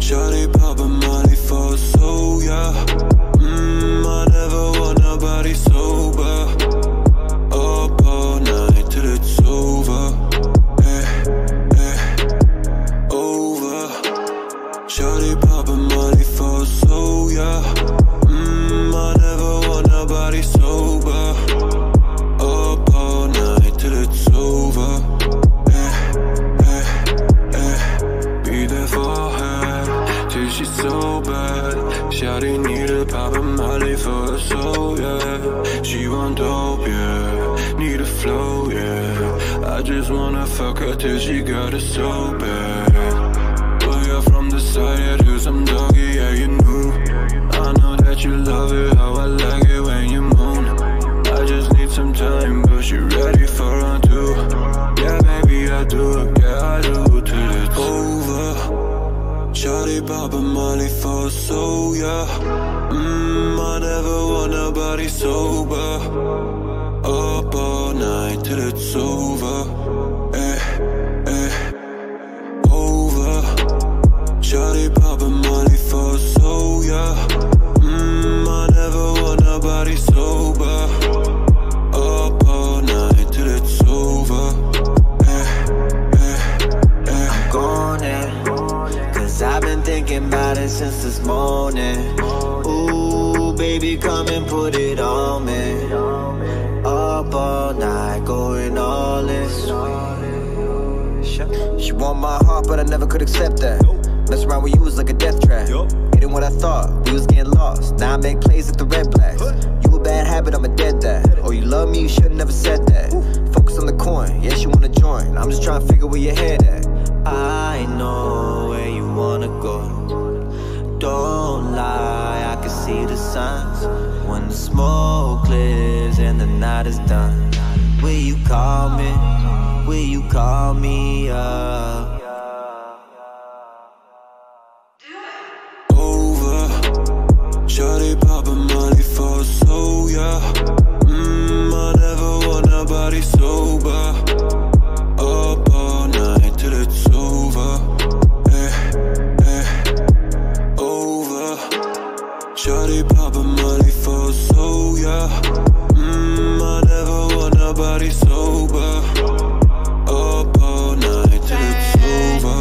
Shawty poppin' Molly for so, yeah. I never want nobody sober. Up all night till it's over. Over. Shawty poppin' Molly for so, yeah. I never want nobody sober. Up all night till it's over. Be there for her till she's so bad. Shawty need a poppin' Molly for her soul, yeah. She want dope, yeah. Need a flow, yeah. I just wanna fuck her till she got it so bad. Pull you from the side, yeah, do some doggy, yeah, you knew. I know that you love it, how I like it when you moan. I just need some time, but she ready for round two. Yeah, baby, I do, yeah, I do, till it's over. Shawty poppin' Molly for so, yeah. I never want nobody sober. Up all night till it's over. Over. Shawty poppin' Molly for so, yeah. I never want nobody sober. Up all night till it's over. I'm gone in, 'cause I've been thinking about it since this morning. Ooh, baby, come and put it on me. Up all night, going all in. She want my heart, but I never could accept that. Mess around with you was like a death trap. Hitting what I thought, we was getting lost. Now I make plays at the red blacks. You a bad habit, I'm a dead dad. Oh, you love me, you should've never said that. Focus on the coin, yeah, she wanna join. I'm just trying to figure where your head at. I know where you wanna go. Don't lie, I can see the signs. When the smoke clears and the night is done, will you call me? Will you call me up? Over. Shawty poppin' Molly for so, yeah. I never want nobody sober. Up all night till it's over. Over. Shawty poppin' Molly for so, yeah. I never want nobody sober. Up all night till it's over.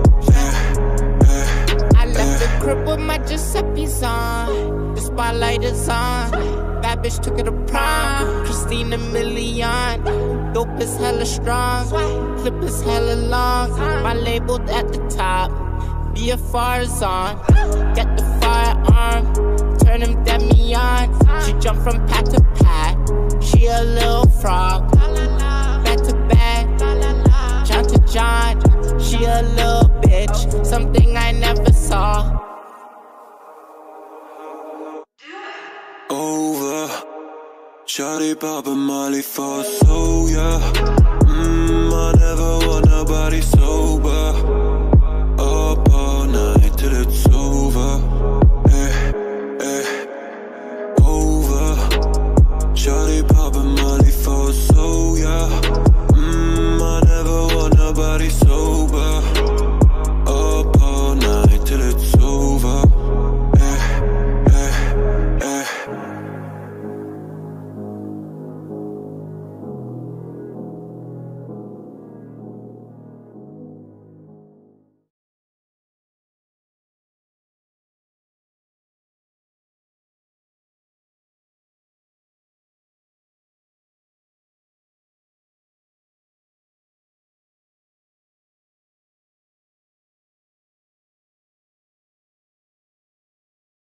I left the crib with my Giuseppe's on. The spotlight is on. Bad bitch took it to prom. Christina Milian. Dope is hella strong. Clip is hella long. My labeled at the top. BFR is on. Get the firearm. Turn him demi on. She jumped from pat to pat. She a little frog. Back to back. John to John. She a little bitch. Something I never saw. Over. Shawty poppin' Molly for so, yeah.